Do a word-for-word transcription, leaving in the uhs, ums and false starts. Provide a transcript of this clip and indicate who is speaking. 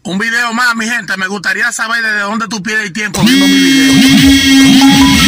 Speaker 1: Un video más, mi gente. Me gustaría saber desde dónde tú pierdes el tiempo viendo mi video.